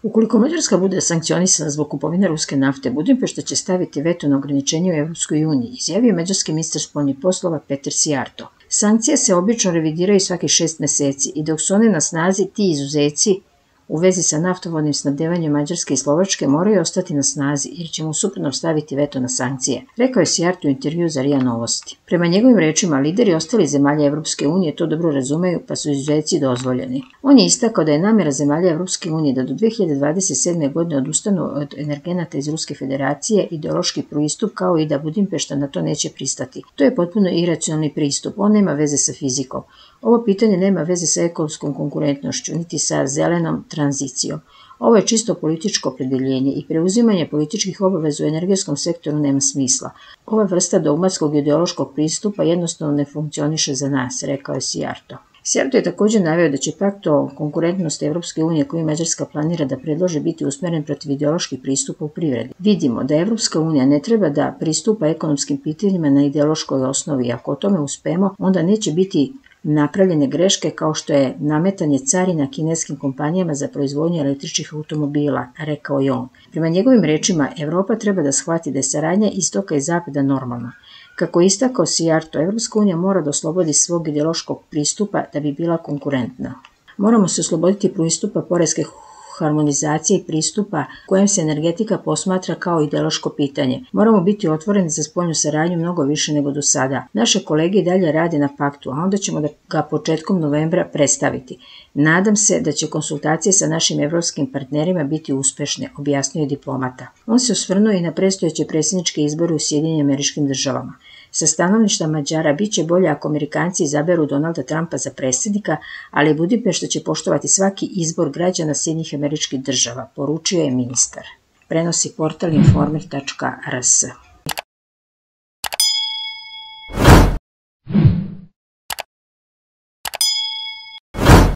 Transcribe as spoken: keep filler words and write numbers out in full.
Ukoliko Mađarska bude sankcionisana zbog kupovine ruske nafte, Budimpešta će staviti veto na ograničenje u Evropskoj uniji, izjavio mađarski ministar spoljnih poslova Peter Sijarto. Sankcije se obično revidiraju svaki šest meseci i dok su one na snazi, ti izuzeci u vezi sa naftovodnim snabdevanjem Mađarske i Slovačke moraju ostati na snazi jer ćemo u suprotnom staviti veto na sankcije, rekao je Sijarto u intervju za R I A Novosti. Prema njegovim rečima, lideri ostalih zemalja Evropske unije to dobro razumeju pa su izuzeci dozvoljeni. On je istakao da je namjera zemalja Evropske unije da do dve hiljade dvadeset sedme. godine odustanu od energenata iz Ruske federacije ideološki pristup kao i da Budimpešta na to neće pristati. To je potpuno iracionalni pristup, on nema veze sa fizikom. Ovo pitanje nema veze sa ekonomskom konkurentnošću, niti sa zelenom tranzicijom. Ovo je čisto političko opredjeljenje i preuzimanje političkih obaveza u energetskom sektoru nema smisla. Ova vrsta dogmatskog ideološkog pristupa jednostavno ne funkcioniše za nas, rekao je Sijarto. Sijarto je također naveo da će pakt o konkurentnosti Evropske unije koju Mađarska planira da predloži biti usmjeren protiv ideoloških pristupa u privredi. Vidimo da Evropska unija ne treba da pristupa ekonomskim pitanjima na ideološkoj osnovi. Ako o tome uspemo, onda neće biti napravljene greške kao što je nametanje carina kineskim kompanijama za proizvodnju električnih automobila, rekao je on. Prema njegovim rečima, Evropa treba da shvati da je saradnja istoka i zapada normalna. Kako je istakao Sijarto, Evropska unija mora da oslobodi svog ideološkog pristupa da bi bila konkurentna. Moramo se osloboditi pristupa poreske harmonizacije i pristupa kojem se energetika posmatra kao ideološko pitanje. Moramo biti otvoreni za spoljnu saradnju mnogo više nego do sada. Naše kolege i dalje rade na paktu, a onda ćemo da ga početkom novembra predstaviti. Nadam se da će konsultacije sa našim evropskim partnerima biti uspešne, objasnio je diplomata. On se osvrnuo i na predstojeće predsjedničke izbore u Sjedinjenim Američkim Državama. Sa stanovišta Mađara bit će bolje ako Amerikanci izaberu Donalda Trumpa za predsjednika, ali Budimpešta će poštovati svaki izbor građana Sjedinjenih Američkih Država, poručio je ministar. Prenosi portal informer tačka r s.